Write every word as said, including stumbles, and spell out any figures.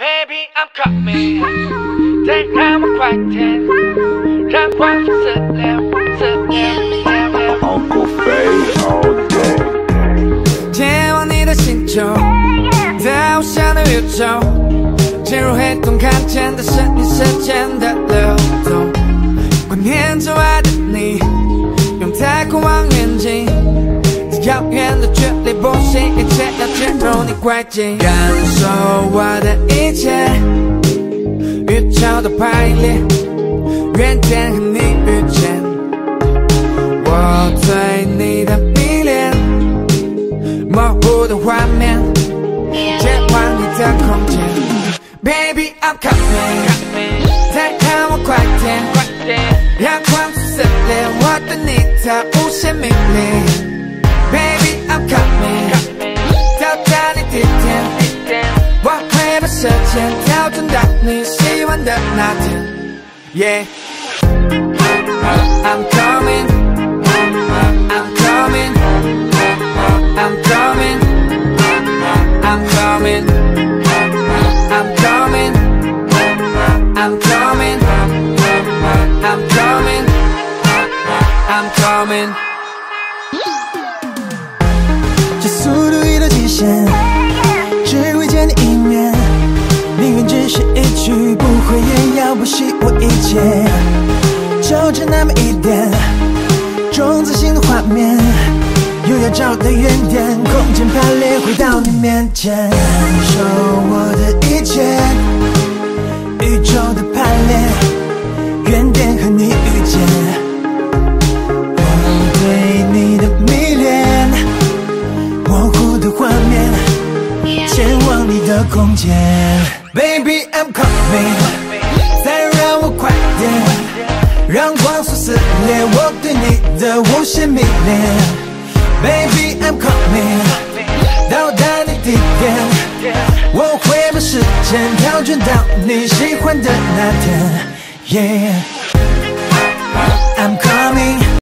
Baby, I'm coming， 再让我快点，让光辐射亮，射亮亮。 好过飞 all day。 前往你的星球，在无限的宇宙，进入黑洞，看见的是你时间的流动。观念之外的你，用太空望远镜，在遥远的距离，不惜一切要进入你轨迹，感受我的一切，宇宙的排列，原点和你遇见，我对你的迷恋，模糊的画面，前往你的空间。Baby, I'm coming， 再让我快点，让光速撕裂我对你的无限迷恋。Baby, I'm coming， 到达你地点，我会把时间调整到你喜欢的那天。Yeah, I'm coming, I'm coming, I'm coming, I'm coming, I'm coming, I'm coming, I'm coming, I'm coming。 这速度遇到极限，只会见你一面。命运只是一句不会言，要不惜我一切，就差那么一点，种子型的画面，又要找到原点，空间排列回到你面前，感受我的一切，宇宙的排列，原点和你遇见，我对你的迷恋，模糊的画面，前往你的空间。Baby, I'm coming， 再让我快点，让光速撕裂我对你的无限迷恋。Baby, I'm coming， 到达你地点，我会把时间调整到你喜欢的那天。Yeah, I'm coming。